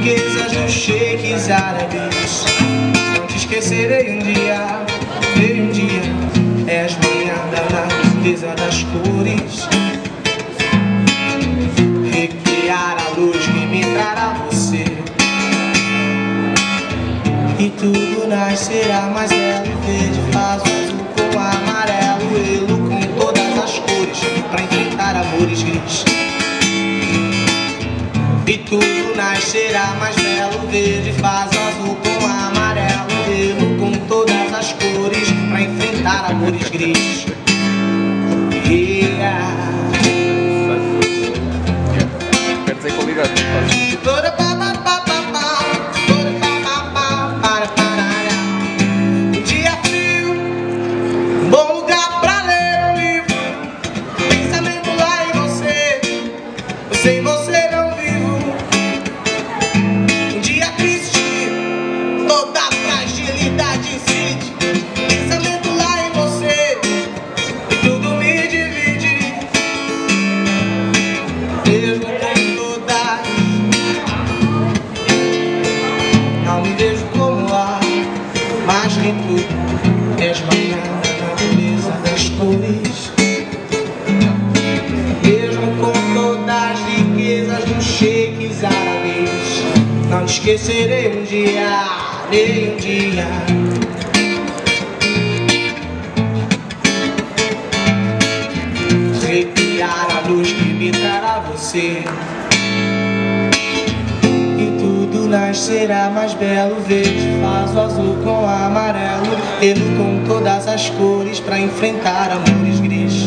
riquezas dos sheiks árabes. Não te esquecerei um dia, veio um dia. És minha da natureza das cores. Recriar a luz que me trará você. E tudo nascerá mais belo e verde. Faz o azul com o amarelo, elo com todas as cores, pra enfrentar amores gris. E tudo nascerá mais belo, verde. Faz o azul com o amarelo, elo com todas as cores, pra enfrentar amores gris. Quer dizer que obrigado por fazer. Um dia frio, um bom lugar pra ler um livro. Pensamento lá em você, eu sem você não vivo. Um dia triste, toda a fragilidade incide. Pensamento lá em você, e tudo me divide. Mesmo com todas, não me vejo como lá, mas que tudo és manhã na natureza das cores. Mesmo com todas as riquezas dos sheiks árabes, não te esquecerei um dia, nem um dia. Recriar a luz que me trará você. E tudo nascerá mais belo, verde. Faz o azul com o amarelo, elo com todas as cores, pra enfrentar amores gris.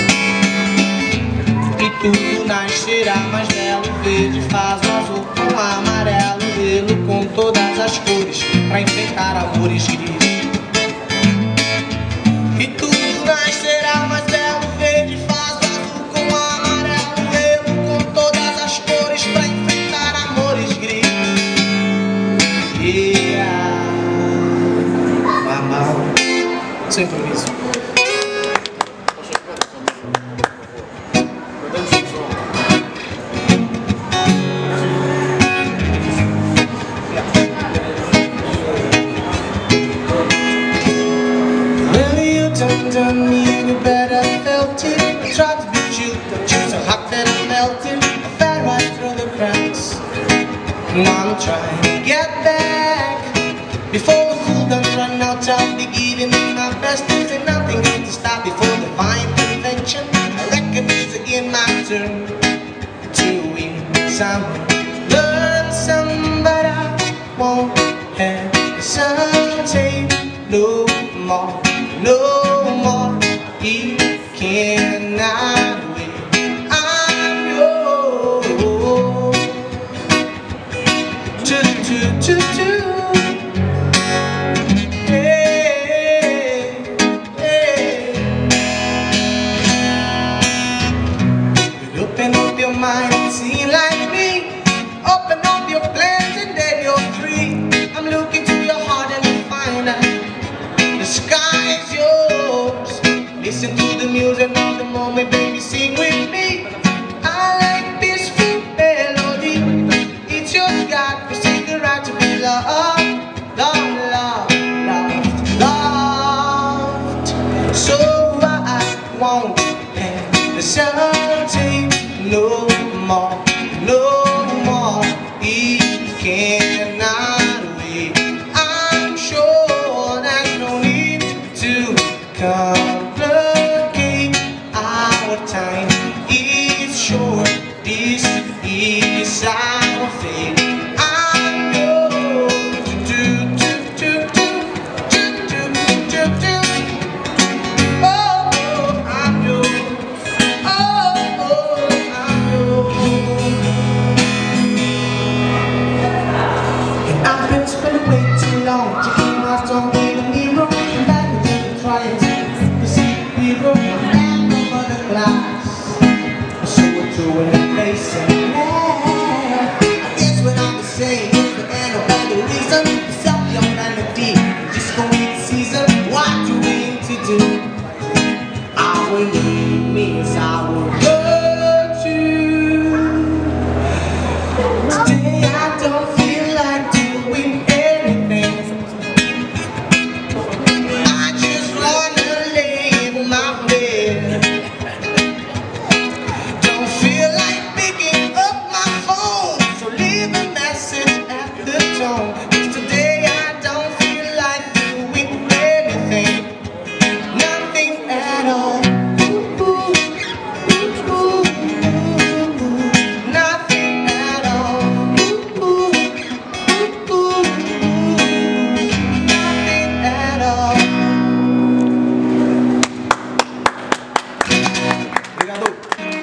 E tudo nascerá mais belo, verde. Faz o azul com o amarelo, elo com todas as cores, pra enfrentar amores gris. E tudo nascerá mais belo, verde. Faz o azul com o amarelo, elo com todas as cores, pra enfrentar amores gris. Mamau, sem improviso. On me, you better felt it. I tried to beat you, but you're so hot that I melted. I fell right through the cracks. Now I'm trying to get back before the cool done run out. I'll be giving it my best. There's nothing going to stop before the fine convention. I reckon it's again my turn to win some, learn some, but I won't hesitate no more, no more. He cannot wait. I'm yours. Hey, hey. You open up your mind and see like me. Open up your plans and then you're free. I'm looking to your heart and you find out the sky is yours. Listen to the music of the moment, baby, sing with me. I like peaceful melody. It's your God-forsaken right to be loved, loved, loved, loved. So I won't hesitate no more, no more. He cannot wait. I'm sure there's no need to complicate our time. It's short, this is our fate. I'm yours. Oh, I'm yours. Oh, I'm yours. song. 'Cause today I don't feel like doing anything, nothing at all. Nothing at all. Nothing at all. Obrigado.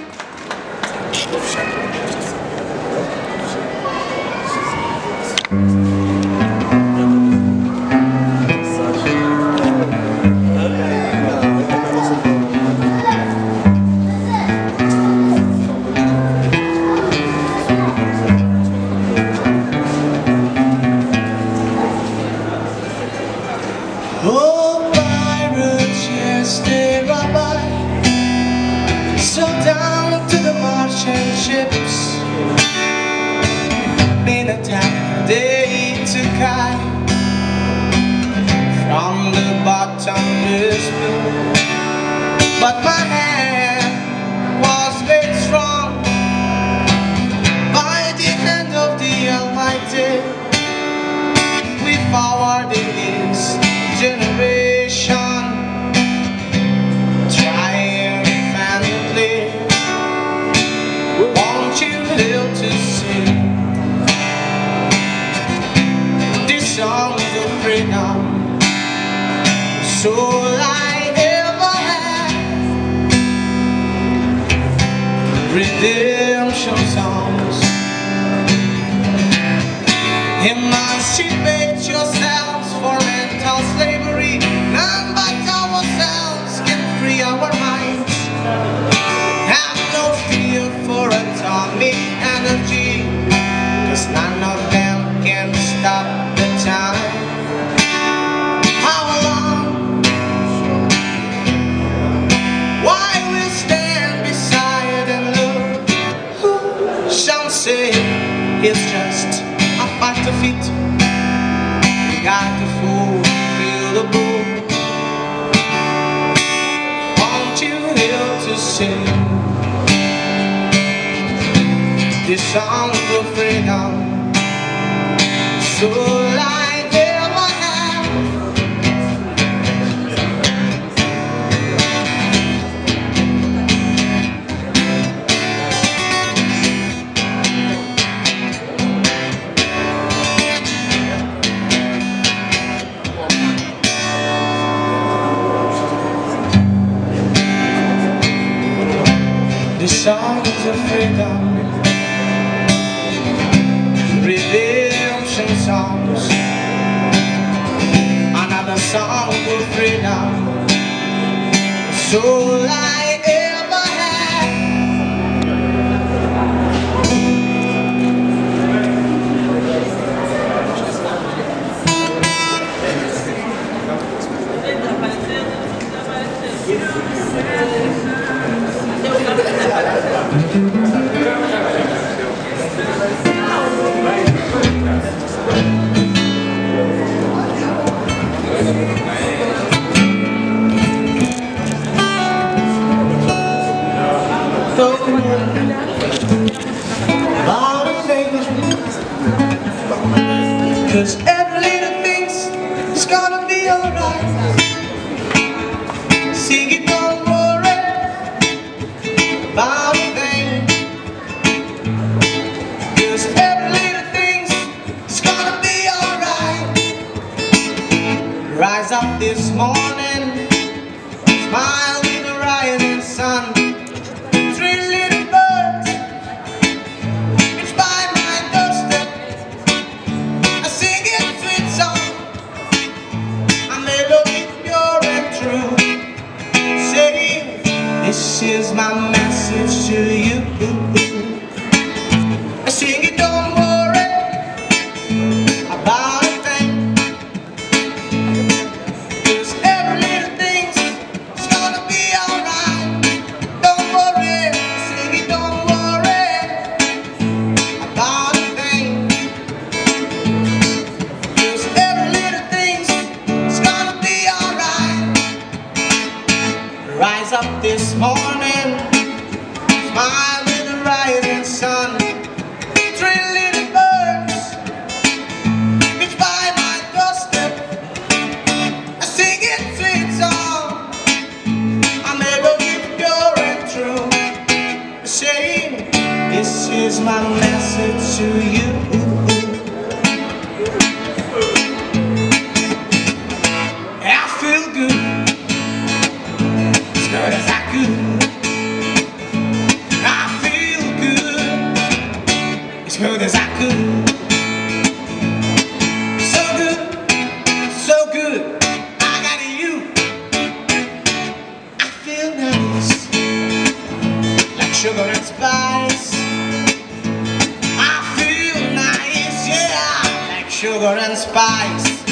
Oh, pirates, yes, they rob by, so down to the Martian ships. Been attacked, they took I from the bottomless pit. But my hand was made strong by the hand of the Almighty. We forwarded this generation triumphantly. Won't you live to see these songs of freedom, so I ever had? Redemption songs. Emancipate yourselves for mental slavery. None but ourselves can free our minds. Have no fear for atomic energy, 'cause none of them can stop the time. How long? Why we stand beside and look? Some say it's just a part of it. We got to fulfill the book. Aren't you here to sing this song of freedom, so like ever have? The songs of freedom, redemption songs, another song of freedom, so I ever had. About a thing, 'cause every little thing's it's gonna be alright. Sing it, don't worry about a thing, 'cause every little thing's it's gonna be alright. Rise up this morning, smile with the rising sun. Three little birds reach by my doorstep. I sing a sweet song, a melody pure and true, saying, this is my message to you. I sing it, don't worry about a thing, 'cause every sugar and spice.